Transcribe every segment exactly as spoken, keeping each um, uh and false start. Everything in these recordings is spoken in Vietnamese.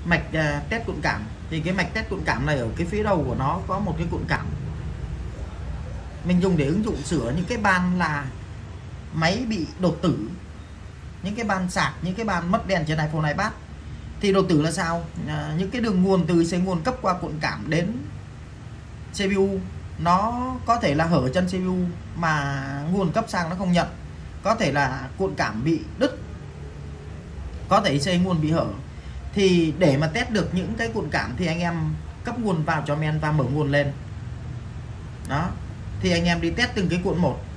mạch uh, test cuộn cảm. Thì cái mạch test cuộn cảm này ở cái phía đầu của nó có một cái cuộn cảm mình dùng để ứng dụng sửa những cái ban là máy bị đột tử, những cái ban sạc, những cái ban mất đèn trên iPhone, iPad. Thì đột tử là sao? À, những cái đường nguồn từ dây nguồn cấp qua cuộn cảm đến xê pê u nó có thể là hở chân xê pê u mà nguồn cấp sang nó không nhận, có thể là cuộn cảm bị đứt, có thể dây nguồn bị hở. Thì để mà test được những cái cuộn cảm thì anh em cấp nguồn vào cho men và mở nguồn lên. Đó, thì anh em đi test từng cái cuộn một.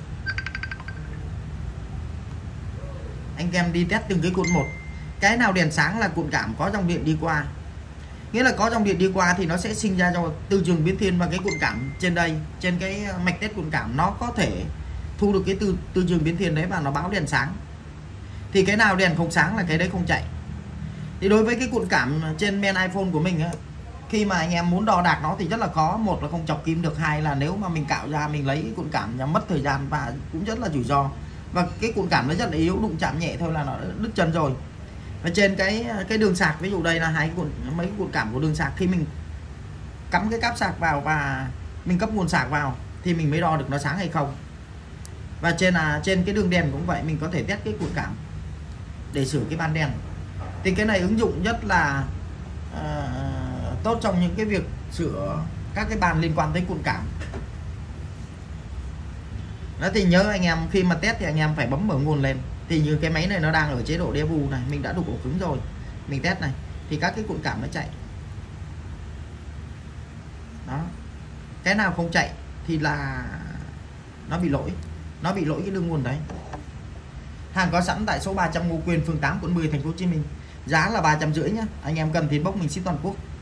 Anh em đi test từng cái cuộn một. Cái nào đèn sáng là cuộn cảm có dòng điện đi qua. Nghĩa là có dòng điện đi qua thì nó sẽ sinh ra cho từ trường biến thiên, và cái cuộn cảm trên đây, trên cái mạch test cuộn cảm nó có thể thu được cái từ từ trường biến thiên đấy và nó báo đèn sáng. Thì cái nào đèn không sáng là cái đấy không chạy. Thì đối với cái cuộn cảm trên men iPhone của mình á, khi mà anh em muốn đo đạc nó thì rất là khó. Một là không chọc kim được, hai là nếu mà mình cạo ra mình lấy cuộn cảm nó mất thời gian và cũng rất là rủi ro. Và cái cuộn cảm nó rất là yếu, đụng chạm nhẹ thôi là nó đứt chân rồi. Và trên cái cái đường sạc, ví dụ đây là hai cuộn, mấy cái cuộn cảm của đường sạc, khi mình cắm cái cáp sạc vào và mình cấp nguồn sạc vào thì mình mới đo được nó sáng hay không. Và trên là trên cái đường đèn cũng vậy, mình có thể test cái cuộn cảm để sửa cái ban đèn. Thì cái này ứng dụng rất là uh, tốt trong những cái việc sửa các cái ban liên quan tới cuộn cảm. Đó, thì nhớ anh em khi mà test thì anh em phải bấm mở nguồn lên. Thì như cái máy này nó đang ở chế độ debug này, mình đã đủ ổ cứng rồi, mình test này thì các cái cuộn cảm nó chạy. Đó, cái nào không chạy thì là nó bị lỗi, nó bị lỗi cái đường nguồn đấy. Hàng có sẵn tại số ba trăm Ngô Quyền, phường tám, quận mười, thành phố Hồ Chí Minh. Giá là ba trăm rưỡi nhá. Anh em cần thì bốc mình ship toàn quốc.